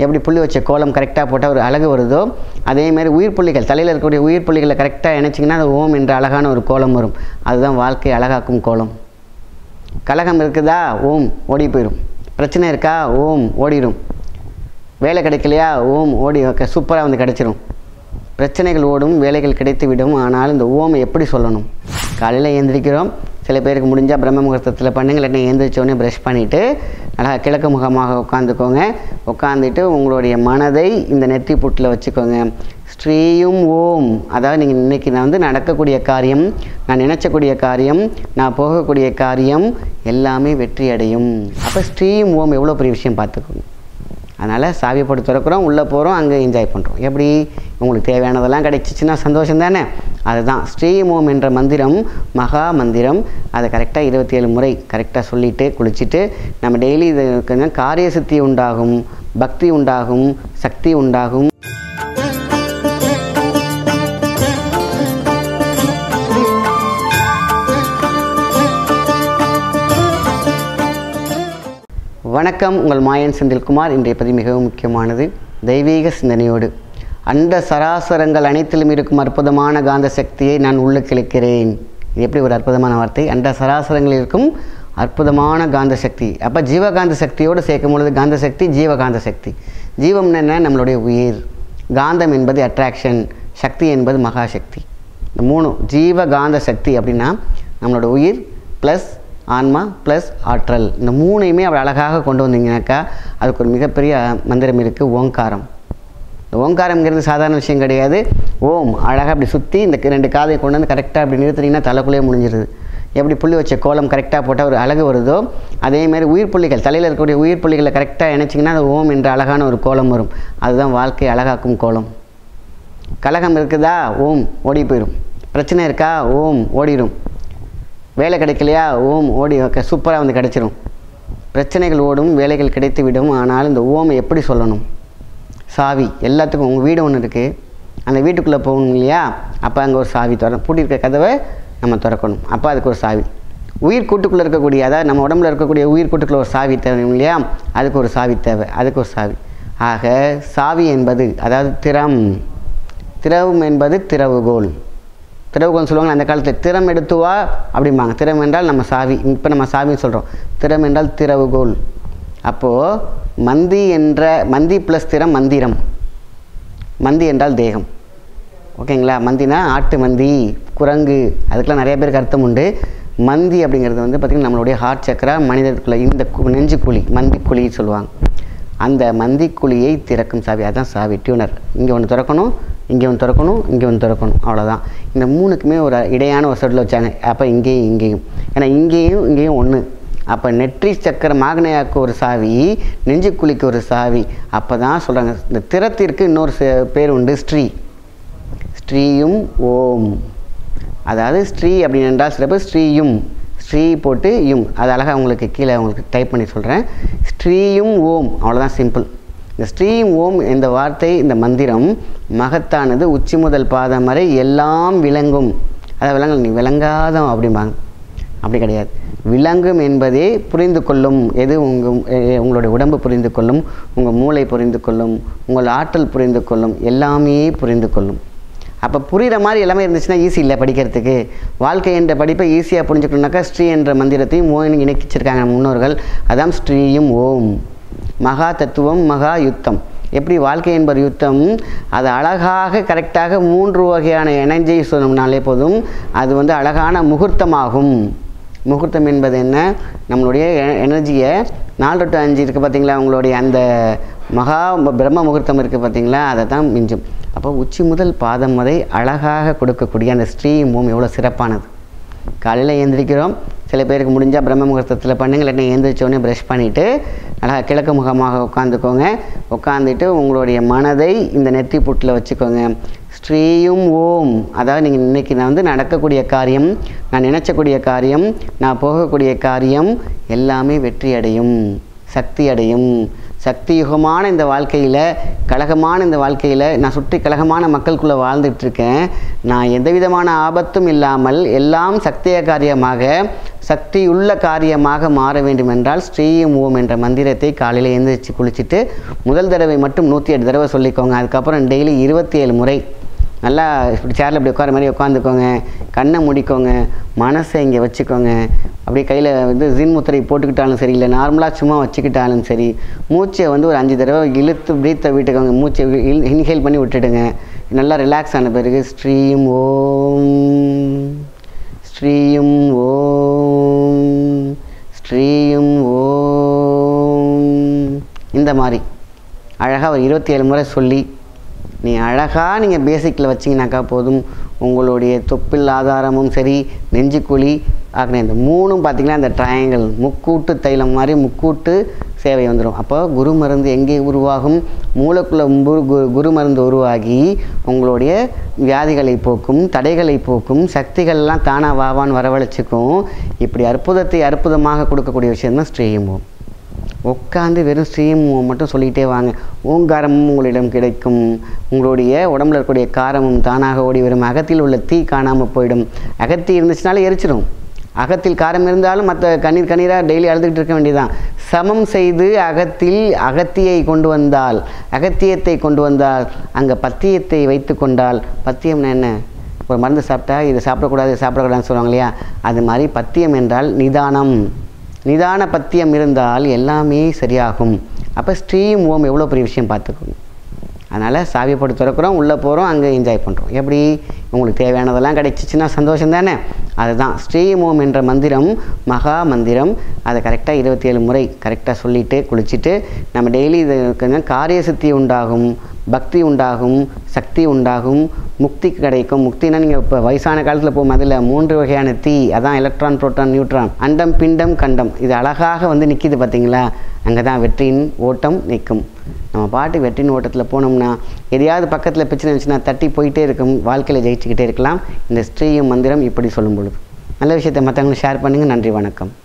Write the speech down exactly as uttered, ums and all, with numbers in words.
எப்படி புள்ளி வச்ச கோலம் கரெக்டாக போட்டால் ஒரு அழகு வருதோ அதேமாதிரி உயிர் புள்ளிகள் தலையில் இருக்கக்கூடிய உயிர் புள்ளிகளை கரெக்டாக இணைச்சிங்கன்னா அது ஓம் என்ற அழகான ஒரு கோலம் வரும். அதுதான் வாழ்க்கையை அழகாக்கும் கோலம். கலகம் இருக்குதா, ஓம் ஓடி போயிடும். பிரச்சனை இருக்கா, ஓம் ஓடிடும். வேலை கிடைக்கலையா, ஓம் ஓடி சூப்பராக வந்து கிடச்சிரும். பிரச்சனைகள் ஓடும், வேலைகள் கிடைத்து விடும். ஆனால் இந்த ஓமை எப்படி சொல்லணும்? காலையில் எழுந்திரிக்கிறோம், சில பேருக்கு முடிஞ்சால் பிரம்ம முகூர்த்தத்தில் பண்ணுங்க, இல்லாட்டி எழுந்திரிச்சோடனே ப்ரஷ் பண்ணிவிட்டு நல்லா கிழக்கு முகமாக உட்காந்துக்கோங்க. உட்காந்துட்டு உங்களுடைய மனதை இந்த நெற்றி புட்டில் வச்சுக்கோங்க. ஸ்ரீயும் ஓம், அதாவது நீங்கள் இன்றைக்கி நான் வந்து நடக்கக்கூடிய காரியம், நான் நினச்சக்கூடிய காரியம், நான் போகக்கூடிய காரியம் எல்லாமே வெற்றி அடையும். அப்போ ஸ்ரீயும் ஓம் எவ்வளோ பெரிய விஷயம் பார்த்துக்கோங்க. அதனால் சாவியை போட்டு திறக்கிறோம், உள்ளே போகிறோம், அங்கே என்ஜாய் பண்ணுறோம். எப்படி உங்களுக்கு தேவையானதெல்லாம் கிடைச்சிச்சின்னா சந்தோஷம் தானே. அதுதான் ஸ்ரீம் ஓம் என்ற மந்திரம், மகா மந்திரம். அதை கரெக்டாக இருபத்தி ஏழு முறை கரெக்டாக சொல்லிவிட்டு குளிச்சுட்டு நம்ம டெய்லி இது காரிய சித்தி உண்டாகும், பக்தி உண்டாகும், சக்தி உண்டாகும். வணக்கம், உங்கள் மாயன் செந்தில்குமார். இன்றைய பதிவு மிகவும் முக்கியமானது. தெய்வீக சிந்தனையோடு அண்ட சராசரங்கள் அனைத்திலும் இருக்கும் அற்புதமான காந்த சக்தியை நான் உள்ளுக்கு இழுக்கிறேன். இது எப்படி ஒரு அற்புதமான வார்த்தை! அண்ட சராசரங்களில் இருக்கும் அற்புதமான காந்த சக்தி. அப்போ ஜீவகாந்த சக்தியோடு சேர்க்கும் பொழுது காந்த சக்தி, ஜீவகாந்த சக்தி. ஜீவம் என்ன? நம்மளுடைய உயிர். காந்தம் என்பது அட்ராக்ஷன், சக்தி என்பது மகாசக்தி. இந்த மூணு ஜீவகாந்த சக்தி அப்படின்னா நம்மளோட உயிர் ப்ளஸ் ஆன்மா ப்ளஸ் ஆற்றல். இந்த மூணையுமே அவர் அழகாக கொண்டு வந்தீங்கன்னாக்கா அதுக்கு ஒரு மிகப்பெரிய மந்திரம் இருக்குது, ஓங்காரம். இந்த ஓங்காரம்ங்கிறது சாதாரண விஷயம் கிடையாது. ஓம் அழகாக அப்படி சுற்றி இந்த ரெண்டு காதை கொண்டு வந்து கரெக்டாக அப்படி நிறுத்தினீங்கன்னா தலைக்குள்ளேயே முடிஞ்சிருது. எப்படி புள்ளி வச்ச கோலம் கரெக்டாக போட்டால் ஒரு அழகு வருதோ அதேமாதிரி உயிர் புள்ளிகள் தலையில் இருக்கக்கூடிய உயிர் புள்ளிகளை கரெக்டாக இணைச்சிங்கன்னா அது ஓம் என்ற அழகான ஒரு கோலம் வரும். அதுதான் வாழ்க்கையை அழகாக்கும் கோலம். கலகம் இருக்குதா, ஓம் ஓடி போயிடும். பிரச்சனை இருக்கா, ஓம் ஓடிடும். வேலை கிடைக்கலையா, ஓம் ஓடி சூப்பராக வந்து கிடச்சிரும். பிரச்சனைகள் ஓடும், வேலைகள் கிடைத்து விடும். ஆனால் இந்த ஓமை எப்படி சொல்லணும்? சாவி எல்லாத்துக்கும். உங்கள் வீடு ஒன்று இருக்குது, அந்த வீட்டுக்குள்ளே போகணும் இல்லையா? அப்போ அங்கே ஒரு சாவி திறணும், பூட்டியிருக்க கதவை நம்ம திறக்கணும். அப்போ அதுக்கு ஒரு சாவி. உயிர் கூட்டுக்குள்ளே இருக்கக்கூடிய, அதாவது நம்ம உடம்புல இருக்கக்கூடிய உயிர் கூட்டுக்குள்ளே ஒரு சாவி தேவை இல்லையா? அதுக்கு ஒரு சாவி தேவை, அதுக்கு ஒரு சாவி. ஆக சாவி என்பது அதாவது திறம். திறவும் என்பது திறவுகோல். திறவுகோல்னு சொல்லுவாங்க அந்த காலத்தில். திறம் எடுத்துவா அப்படிம்பாங்க. திறம் என்றால் நம்ம சாவி. இப்போ நம்ம சாவின்னு சொல்கிறோம். திறம் என்றால் திறவுகோல். அப்போது மந்தி என்ற மந்தி ப்ளஸ் திறம் மந்திரம். மந்தி என்றால் தேகம். ஓகேங்களா? மந்தினா ஆட்டு மந்தி, குரங்கு, அதுக்கெலாம் நிறைய பேருக்கு அர்த்தம் உண்டு. மந்தி அப்படிங்கிறது வந்து பார்த்திங்கன்னா நம்மளுடைய ஹார்ட் சக்கரா, மனிதத்துக்குள்ளே இந்த நெஞ்சு குழி, மந்தி குழி சொல்லுவாங்க. அந்த மந்தி குழியை திறக்கும் சாவி, அதுதான் சாவி, டியூனர். இங்கே ஒன்று திறக்கணும், இங்கே ஒன்று திறக்கணும், இங்கே ஒன்று திறக்கணும், அவ்வளோதான். இந்த மூணுக்குமே ஒரு இடையான ஒரு சொட்டில் வச்சாங்க. அப்போ இங்கேயும் இங்கேயும், ஏன்னா இங்கேயும் இங்கேயும் ஒன்று. அப்போ நெற்றி சக்கர மாக்னையாக்கு ஒரு சாவி, நெஞ்சுக்குழிக்கு ஒரு சாவி. அப்போ தான் சொல்கிறாங்க இந்த திறத்திற்கு இன்னொரு பேர் உண்டு, ஸ்ரீ. ஸ்ரீயும் ஓம். அதாவது ஸ்ரீ அப்படின்னு என்றால் சில பேர் ஸ்ரீயும், ஸ்ரீ போட்டு யும், அது அழகாக உங்களுக்கு கீழே உங்களுக்கு டைப் பண்ணி சொல்கிறேன். ஸ்ரீயும் ஓம், அவ்வளோதான், சிம்பிள். இந்த ஸ்ரீயும் ஓம் இந்த வார்த்தை, இந்த மந்திரம் மகத்தானது. உச்சி முதல் பாதம் வரை எல்லாம் விளங்கும். அதை விளங்கல் நீ விளங்காதம் அப்படிம்பாங்க. அப்படி கிடையாது. விளங்கும் என்பதே புரிந்து கொள்ளும். எது உங்கள் உங்களுடைய உடம்பு புரிந்து கொள்ளும், உங்கள் மூளை புரிந்து கொள்ளும், உங்கள் ஆற்றல் புரிந்து கொள்ளும், எல்லாமே புரிந்து கொள்ளும். அப்போ புரிகிற மாதிரி எல்லாமே இருந்துச்சுன்னா ஈஸி இல்லை படிக்கிறதுக்கு. வாழ்க்கை என்ற படிப்பை ஈஸியாக புரிஞ்சுக்கணுன்னாக்கா ஸ்ரீ என்ற மந்திரத்தையும் ஓம் இணைக்கிச்சிருக்காங்க முன்னோர்கள். அதான் ஸ்ரீயும் ஓம். மகா தத்துவம், மகா யுத்தம். எப்படி வாழ்க்கை என்பது யுத்தம், அது அழகாக கரெக்டாக மூன்று வகையான எனர்ஜி சொன்னோம்னாலே போதும், அது வந்து அழகான முகூர்த்தமாகும். முகூர்த்தம் என்பது என்ன? நம்மளுடைய எனர்ஜியை நாலு டு அஞ்சு இருக்குது பார்த்தீங்களா, உங்களுடைய அந்த மகா பிரம்ம முகூர்த்தம் இருக்குது பார்த்தீங்களா, அதை தான் மிஞ்சும். அப்போ உச்சி முதல் பாதம் வரை அழகாக கொடுக்கக்கூடிய அந்த ஸ்ரீம் ஓம் எவ்வளோ சிறப்பானது. காலையில் எழுந்திரிக்கிறோம், சில பேருக்கு முடிஞ்சால் பிரம்ம முகூர்த்தத்தில் பண்ணுங்க, இல்லாட்டி எழுந்திரிச்சோடனே ப்ரஷ் பண்ணிவிட்டு அழகாக கிழக்கு முகமாக உட்காந்துக்கோங்க. உட்காந்துட்டு உங்களுடைய மனதை இந்த நெற்றி புட்டில் வச்சுக்கோங்க. ஸ்ரீயும் ஓம், அதாவது நீங்கள் இன்றைக்கி நான் வந்து நடக்கக்கூடிய காரியம், நான் நினச்சக்கூடிய காரியம், நான் போகக்கூடிய காரியம் எல்லாமே வெற்றி அடையும், சக்தி அடையும். சக்தி யுகமான இந்த வாழ்க்கையில், கலகமான இந்த வாழ்க்கையில் நான் சுற்றி கலகமான மக்களுக்குள்ளே வாழ்ந்துட்டுருக்கேன். நான் எந்த விதமான ஆபத்தும் இல்லாமல் எல்லாம் சக்திய காரியமாக, சக்தியுள்ள காரியமாக மாற வேண்டும் என்றால் ஸ்ரீயும் ஓம் என்ற மந்திரத்தை காலையில் எழுந்திரிச்சு குளிச்சுட்டு முதல் தடவை மட்டும் நூற்றி எட்டு தடவை சொல்லிக்கோங்க. அதுக்கப்புறம் டெய்லி இருபத்தி ஏழு முறை நல்லா இப்படி சேரில் இப்படி உட்கார மாதிரி உட்காந்துக்கோங்க. கண்ணை முடிக்கோங்க, மனசை இங்கே வச்சுக்கோங்க. அப்படியே கையில் வந்து ஜின் முத்திரை போட்டுக்கிட்டாலும் சரி, இல்லை நார்மலாக சும்மா வச்சுக்கிட்டாலும் சரி, மூச்சை வந்து ஒரு அஞ்சு தடவை இழுத்து பிரீத்தை விட்டுக்கோங்க. மூச்சை இன்ஹேல் பண்ணி விட்டுடுங்க. நல்லா ரிலாக்ஸ் ஆன பிறகு ஸ்ரீயும் ஓம், ஸ்ரீயும் ஓம், ஸ்ரீயும் ஓம், இந்த மாதிரி அழகாக ஒரு இருபத்தி ஏழு முறை சொல்லி நீ அழகாக நீங்கள் பேசிக்கில் வச்சிங்கனாக்கா போதும். உங்களுடைய தொப்பில் ஆதாரமும் சரி, நெஞ்சுக்குழி ஆகின இந்த மூணும் பார்த்திங்கன்னா இந்த ட்ரையாங்கிள் முக்கூட்டு தைலம் மாதிரி முக்கூட்டு சேவை வந்துடும். அப்போ குரு மருந்து எங்கே உருவாகும்? மூளைக்குள்ளே குரு குரு மருந்து உருவாகி உங்களுடைய வியாதிகளை போக்கும், தடைகளை போக்கும், சக்திகள்லாம் தானாக வாவான்னு வரவழைச்சிக்கும். இப்படி அற்புதத்தை அற்புதமாக கொடுக்கக்கூடிய விஷயம்தான் ஸ்ரீயும் ஓம். உட்காந்து வெறும் ஸ்ரீயும் ஓம் மட்டும் சொல்லிக்கிட்டே வாங்க. ஓங்காரமும் உங்களிடம் கிடைக்கும். உங்களுடைய உடம்புல இருக்கக்கூடிய காரமும் தானாக ஓடி வரும். அகத்தில் உள்ள தீ காணாமல் போயிடும். அகத்தி இருந்துச்சுனாலே எரிச்சிடும். அகத்தில் காரம் இருந்தாலும் மற்ற கண்ணீர் கண்ணீராக டெய்லி அழுதுகிட்டு இருக்க வேண்டியதுதான். சமம் செய்து அகத்தில் அகத்தியை கொண்டு வந்தால், அகத்தியத்தை கொண்டு வந்தால், அங்கே பத்தியத்தை வைத்து கொண்டால், பத்தியம்னா என்ன? ஒரு மருந்து சாப்பிட்டா இதை சாப்பிடக்கூடாது சாப்பிடக்கூடாதுன்னு சொல்லுவாங்க இல்லையா? அது மாதிரி பத்தியம் என்றால் நிதானம். நிதான பத்தியம் இருந்தால் எல்லாமே சரியாகும். அப்போ ஸ்ரீயும் ஓம் எவ்வளோ பெரிய விஷயம் பார்த்துக்கணும். அதனால் சாவியை போட்டு திறக்கிறோம், உள்ளே போகிறோம், அங்கே என்ஜாய் பண்ணுறோம். எப்படி உங்களுக்கு தேவையானதெல்லாம் கிடைச்சிச்சின்னா சந்தோஷம் தானே? அதுதான் ஸ்ரீயும் ஓம் என்ற மந்திரம், மகா மந்திரம். அதை கரெக்டாக இருபத்தி ஏழு முறை கரெக்டாக சொல்லிவிட்டு குளிச்சுட்டு நம்ம டெய்லி இது காரிய சித்தி உண்டாகும், பக்தி உண்டாகும், சக்தி உண்டாகும், முக்தி கிடைக்கும். முக்தினா நீங்கள் இப்போ வயசான காலத்தில் போகும் அதில் மூன்று வகையான தீ, அதான் எலக்ட்ரான், புரோட்டான், நியூட்ரான், அண்டம், பிண்டம், கண்டம். இது அழகாக வந்து நிற்கிது பார்த்தீங்களா? அங்கே தான் வெற்றியின் ஓட்டம் நிற்கும். நம்ம பாட்டு வெற்றியின் ஓட்டத்தில் போனோம்னா எதையாவது பக்கத்தில் பிரச்சனை இருந்துச்சுன்னா தட்டி போயிட்டே இருக்கும். வாழ்க்கையில் ஜெயிச்சுக்கிட்டே இருக்கலாம். இந்த ஸ்ரீயும் மந்திரம் இப்படி சொல்லும் பொழுது நல்ல விஷயத்தை மற்றவங்களுக்கு ஷேர் பண்ணுங்கள். நன்றி, வணக்கம்.